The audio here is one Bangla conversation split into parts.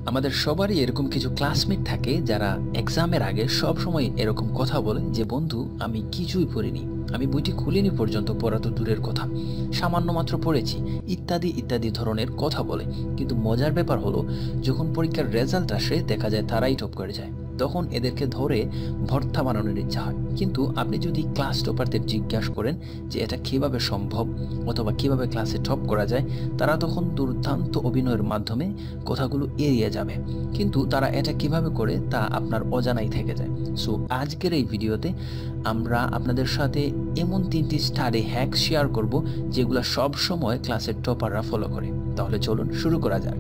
আমাদের সবারই এরকম কিছু ক্লাসমেট থাকে যারা এক্সামের আগে সব সময় এরকম কথা বলে যে বন্ধু আমি কিছুই পড়িনি, আমি বইটি খুলিনি পর্যন্ত, পড়া তো দূরের কথা, সামান্য মাত্র পড়েছি, ইত্যাদি ইত্যাদি ধরনের কথা বলে। কিন্তু মজার ব্যাপার হলো যখন পরীক্ষার রেজাল্ট আসে দেখা যায় তারাই টপ করে যায়। তখন এদেরকে ধরে ভর্তা বানানোর ইচ্ছা হয়। কিন্তু আপনি যদি ক্লাস টপারদের জিজ্ঞাসা করেন যে এটা কিভাবে সম্ভব অথবা কিভাবে ক্লাসে টপ করা যায়, তারা তখন দুর্দান্ত অভিনয়ের মাধ্যমে কথাগুলো এড়িয়ে যাবে। কিন্তু তারা এটা কিভাবে করে তা আপনার অজানাই থেকে যায়। সো আজকের এই ভিডিওতে আমরা আপনাদের সাথে এমন 3টি স্টাডি হ্যাক শেয়ার করব যেগুলো সব সময় ক্লাসের টপাররা ফলো করে। তাহলে চলুন শুরু করা যাক।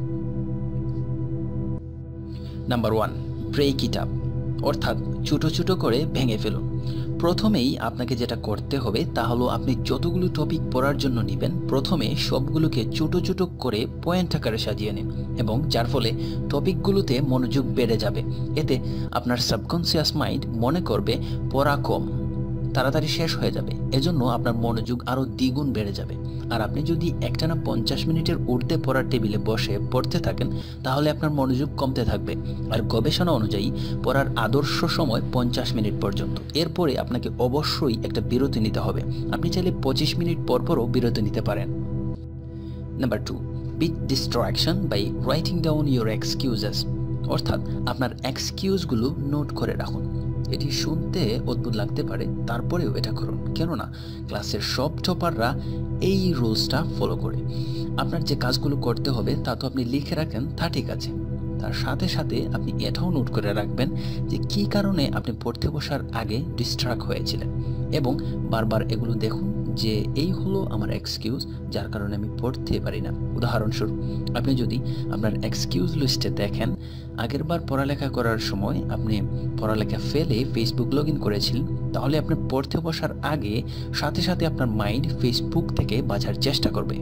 নাম্বার 1, ব্রেক ইট আপ, অর্থাৎ ছোটো ছোটো করে ভেঙে ফেলুন। প্রথমেই আপনাকে যেটা করতে হবে তা হলো আপনি যতগুলো টপিক পড়ার জন্য নেবেন প্রথমে সবগুলোকে ছোটো ছোটো করে পয়েন্ট আকারে সাজিয়ে নিন, এবং যার ফলে টপিকগুলোতে মনোযোগ বেড়ে যাবে। এতে আপনার সাবকনসিয়াস মাইন্ড মনে করবে পড়া কম, তাড়াতাড়ি শেষ হয়ে যাবে, এজন্য আপনার মনোযোগ আরও দ্বিগুণ বেড়ে যাবে। আর আপনি যদি একটানা 50 মিনিটের ঊর্ধ্বে পড়ার টেবিলে বসে পড়তে থাকেন তাহলে আপনার মনোযোগ কমতে থাকবে। আর গবেষণা অনুযায়ী পড়ার আদর্শ সময় 50 মিনিট পর্যন্ত। এরপরে আপনাকে অবশ্যই একটা বিরতি নিতে হবে। আপনি চাইলে 25 মিনিট পরও বিরতি নিতে পারেন। Number 2, beat distraction by writing down your excuses, অর্থাৎ আপনার এক্সকিউজগুলো নোট করে রাখুন। এটি শুনতে অদ্ভুত লাগতে পারে, তারপরেও এটা করুন, কেননা ক্লাসের সব টপাররা এই রুলসটা ফলো করে। আপনার যে কাজগুলো করতে হবে তা তো আপনি লিখে রাখেন, তা ঠিক আছে, তার সাথে সাথে আপনি এটাও নোট করে রাখবেন যে কী কারণে আপনি পড়তে বসার আগে ডিস্ট্রাক্ট হয়েছিলেন, এবং বারবার এগুলো দেখুন যে এই হলো আমার এক্সকিউজ যার কারণে আমি পড়তে পারি না। উদাহরণস্বরূপ আপনি যদি আপনার এক্সকিউজ লিস্টে দেখেন আগেরবার পড়ালেখা করার সময় আপনি পড়ালেখা ফেলে ফেসবুক লগ ইন করেছিলেন, তাহলে আপনি পড়তে বসার আগে সাথে সাথে আপনার মাইন্ড ফেসবুক থেকে বাঁচার চেষ্টা করবে।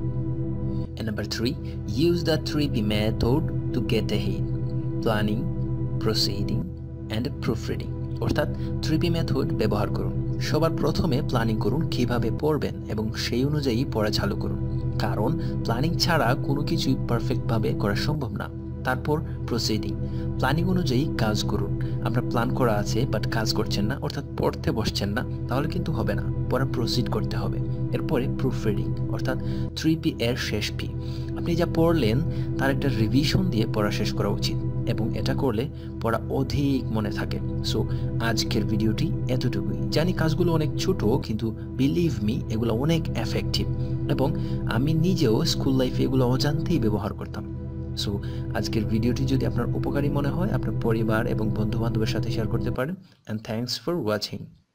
Number 3, use the 3P method to get ahead: planning, proceeding and proofreading, অর্থাৎ 3P মেথড ব্যবহার করুন। সবার প্রথমে প্ল্যানিং করুন কিভাবে পড়বেন এবং সেই অনুযায়ী পড়া চালু করুন, কারণ প্ল্যানিং ছাড়া কোনো কিছুই পারফেক্টভাবে করা সম্ভব না। তারপর প্রসিডিং, প্ল্যানিং অনুযায়ী কাজ করুন। আপনার প্ল্যান করা আছে বাট কাজ করছেন না, অর্থাৎ পড়তে বসছেন না, তাহলে কিন্তু হবে না, পড়া প্রসিড করতে হবে। এরপরে প্রুফ রিডিং, অর্থাৎ 3P এর শেষ পি, আপনি যা পড়লেন তার একটা রিভিশন দিয়ে পড়া শেষ করা উচিত, এবং এটা করলে পড়া অধিক মনে থাকে। সো আজকের ভিডিওটি এতটুকুই। জানি কাজগুলো অনেক ছোট, কিন্তু বিলিভ মি এগুলো অনেক এফেক্টিভ, এবং আমি নিজেও স্কুল লাইফে এগুলো অজান্তেই ব্যবহার করতাম। সো আজকের ভিডিওটি যদি আপনার উপকারী মনে হয় আপনার পরিবার এবং বন্ধু বান্ধবের সাথে শেয়ার করতে পারেন। And thanks for watching.